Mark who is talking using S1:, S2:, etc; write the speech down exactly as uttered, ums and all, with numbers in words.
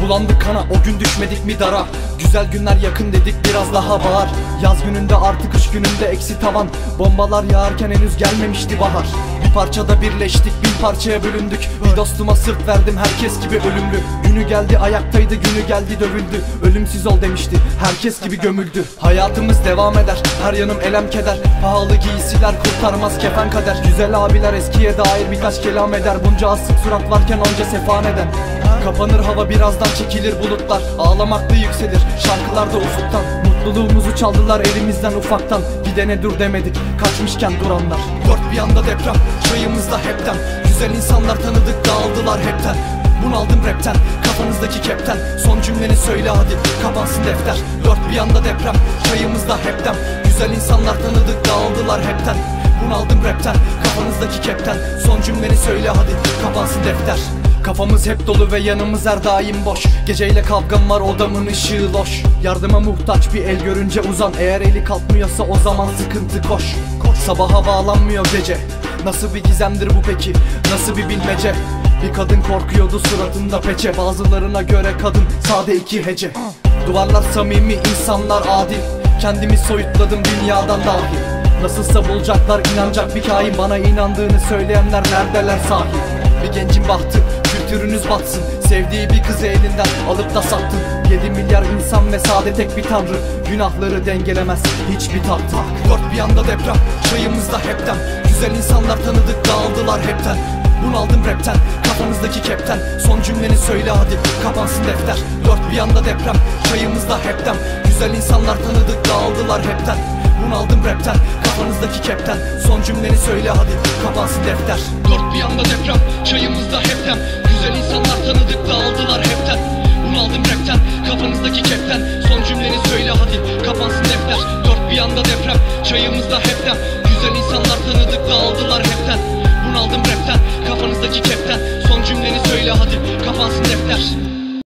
S1: Bulandık kana, o gün düşmedik mi dara? Güzel günler yakın dedik, biraz daha bağır. Yaz gününde artık kış gününde eksi tavan. Bombalar yağarken henüz gelmemişti bahar. Bir parçada birleştik, bin parçaya bölündük. Bir dostuma sırt verdim, herkes gibi ölümlü. Günü geldi ayaktaydı, günü geldi dövüldü. Ölümsüz ol demişti, herkes gibi gömüldü. Hayatımız devam eder, her yanım elem keder. Pahalı giysiler kurtarmaz kefen kader. Güzel abiler eskiye dair birkaç kelam eder. Bunca asık surat varken onca sefa neden? Kapanır hava, birazdan çekilir bulutlar. Ağlamaklı yükselir şarkılarda ufuktan. Mutluluğumuzu çaldılar elimizden ufaktan. Gidene dur demedik, kaçmışken duranlar. Dört bir yanda deprem, çayımızda hepten. Güzel insanlar tanıdık, dağıldılar hepten. Bunaldım rapten, kafanızdaki kepten. Son cümleni söyle hadi, kapansın defter. Dört bir yanda deprem, çayımızda hepten. Güzel insanlar tanıdık, dağıldılar hepten. Bunaldım rapten, kafanızdaki kepten. Son cümleni söyle hadi, kapansın defter. Kafamız hep dolu ve yanımız her daim boş. Geceyle kavgam var, odamın ışığı loş. Yardıma muhtaç bir el görünce uzan. Eğer eli kalkmıyorsa o zaman sıkıntı koş. Sabaha bağlanmıyor gece. Nasıl bir gizemdir bu peki? Nasıl bir bilmece? Bir kadın korkuyordu, suratında peçe. Bazılarına göre kadın sade iki hece. Duvarlar samimi, insanlar adil. Kendimi soyutladım dünyadan dahil. Nasılsa bulacaklar, inanacak bir kain. Bana inandığını söyleyenler neredeler sahi? Bir gencin bahtı, kültürünüz batsın. Sevdiği bir kızı elinden alıp da sattın. Yedi milyar insan ve sade tek bir tanrı. Günahları dengelemez hiçbir tartı. Dört bir yanda deprem, çayımızda hepten. Güzel insanlar tanıdık, dağıldılar hepten. Bunaldım rapten, kafanızdaki kepten. Son cümleni söyle hadi, kapansın defter. Dört bir yanda deprem, çayımızda hepten. Güzel insanlar tanıdık, dağıldılar hepten. Bunaldım rapten, kafanızdaki kepten. Son cümleni söyle hadi, kapansın defter. Dört bir yanda deprem, çayımızda hepten. Güzel insanlar tanıdık, dağıldılar hepten. Bunaldım rapten, kafanızdaki kepten. Son cümleni söyle hadi, kapansın defter. Dört bir yanda deprem, çayımızda hepten. Güzel insanlar tanıdık, dağıldılar hepten. Bunaldım rapten, kafanızdaki kepten. Son cümleni söyle hadi, kapansın defter.